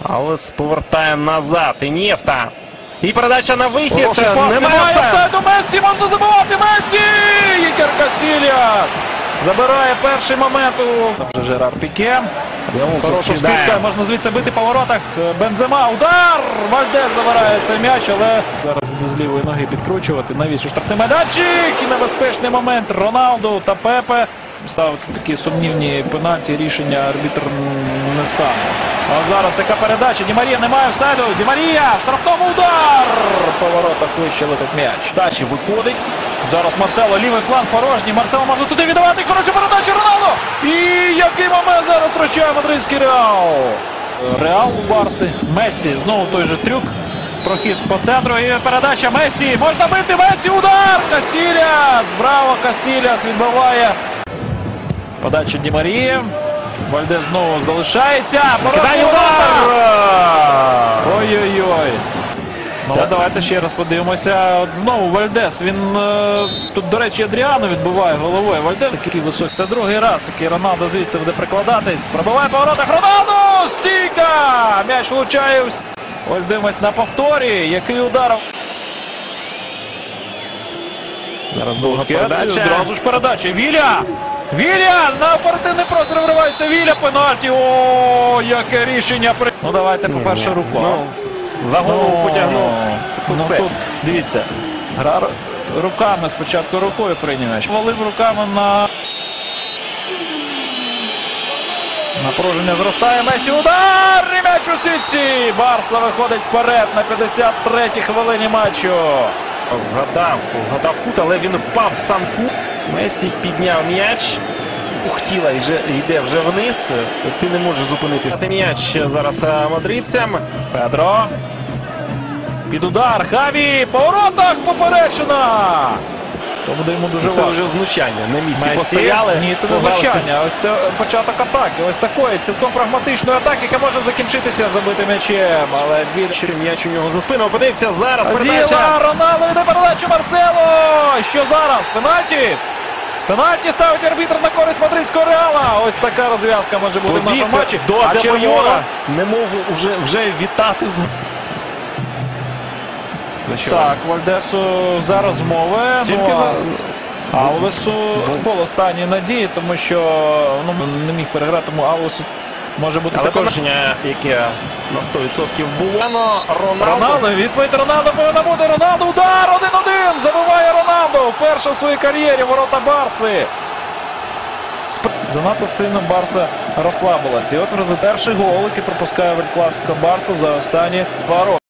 Алес повертає назад. Ін'єста. І передача на вихід. Немає офсайду. Мессі, можна забивати. Мессі! Ікер Касільяс забирає перший момент. Там вже Жерар Піке. Хороша скидка, можна звідси бити по воротах. Бензема, удар! Вальдес забирає цей м'яч, але зараз буде з лівої ноги підкручувати. Навіщо штрафний майданчик? І небезпечний момент. Роналду та Пепе. Ставити такі сумнівні пенальті, рішення арбітр не стане. А зараз яка передача? Ді Марія, немає офсайду. Ді Марія, в штрафному удар! По воротах вище летить м'яч. Дачі виходить. Зараз Марсело, лівий фланг порожній. Марсело може туди віддавати. Коротше, передача Роналду. І який момент зараз втрачає мадридський Реал. Реал у Барси. Мессі. Знову той же трюк. Прохід по центру і передача Мессі. Можна бити. Мессі. Удар. Касільяс. Браво. Касільяс відбиває. Подача Ді Марії. Вальдес знову залишається. Кидає удар. Ой-ой-ой. Ну, давайте ще раз подивимося. От знову Вальдес. Він тут, до речі, Адріано відбиває головою. Вальдес такий високий. Це другий раз, який Роналдо звідси буде прикладатись. Пробиває по воротах. Роналду! Стійка! М'яч влучає. Ось дивимось на повторі. Який удар. Зараз довга передача. Одразу ж передача. Віля! Віля! На оперативний простір виривається Віля. Пенальті. О, яке рішення. Ну, давайте, по-перше, руку. За голову потягнув. Тут, дивіться, гра руками, спочатку рукою прийняв м'яч. Валив руками на... Напруження зростає. Мессі, удар! І м'яч у сітці! Барса виходить вперед на 53-й хвилині матчу. Вгадав кут, але він впав в сам кут. Мессі підняв м'яч. Ухтіла йде вже вниз. Ти не можеш зупинитися. М'яч зараз мадридцям. Педро. Під удар. Хаві. По воротах поперечина. То буде йому дуже важко. Це вже знущання. На місці Мессі. постояли. Ні, це не знущання. Ось це початок атаки. Ось такої цілком прагматичної атаки, яка може закінчитися забитим м'ячем. Але м'яч у нього за спину опинився. Зараз передача. Роналду йде передачу Марсело. Що зараз? Пенальті? Пенальті ставить арбітр на користь мадридського Реала. Ось така розв'язка може бути в нашому матчі. До Адебайора. Немов вже вітати з... Так, Вальдесу за розмови. Алвесу був останній надії, тому що не міг переграти, тому Алвесу може бути також... яке на 100% було. Роналду, відповідь Роналду повинна бути. Роналду, удар, 1-1, забиває Роналду. Вперше в своїй кар'єрі ворота Барси. Занадто сильно Барса розслабилась. І от в результаті перший гол, який пропускає в Ель Класико Барса за останні 2 роки.